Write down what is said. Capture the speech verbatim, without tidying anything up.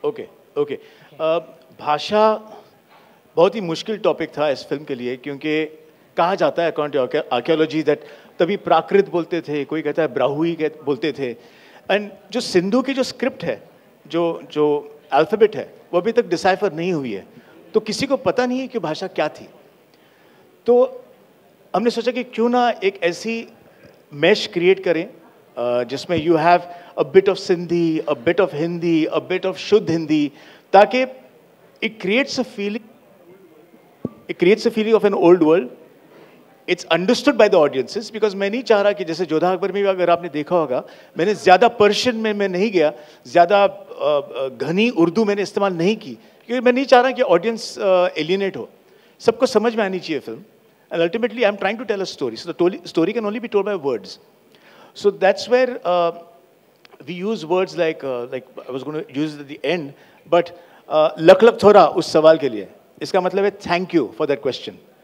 Okay okay भाषा बहुत ही मुश्किल टॉपिक था इस फिल्म के लिए, क्योंकि कहा जाता है अकॉर्डिंग टू आर्कियोलॉजी दैट तभी प्राकृत बोलते थे, कोई कहता है ब्राहुई बोलते थे, एंड जो सिंधु की जो स्क्रिप्ट है, जो जो अल्फ़ाबेट है, वो अभी तक डिसाइफर नहीं हुई है, तो किसी को पता नहीं है कि भाषा क्या थी। तो हमने सोचा कि क्यों ना एक ऐसी मैश क्रिएट करें जिसमें you have a bit of Sindhi, a bit of Hindi, a bit of शुद्ध हिंदी, ताकि it creates a feeling it creates a feeling of an old world. It's understood by the audiences, because मैं नहीं चाह रहा कि जैसे जोधा अकबर में भी अगर आपने देखा होगा, मैंने ज़्यादा पर्शियन में मैं नहीं गया, ज़्यादा घनी उर्दू मैंने इस्तेमाल नहीं की, क्योंकि मैं नहीं चाह रहा कि ऑडियंस एलियनेट हो, सबको समझ में आनी चाहिए film. And ultimately, I'm trying to tell a story. So the story can only be told by words. So that's where uh, we use words like, uh, like I was going to use it at the end, but uh, लक लक थोड़ा उस सवाल के लिए, इसका मतलब है thank you for that question.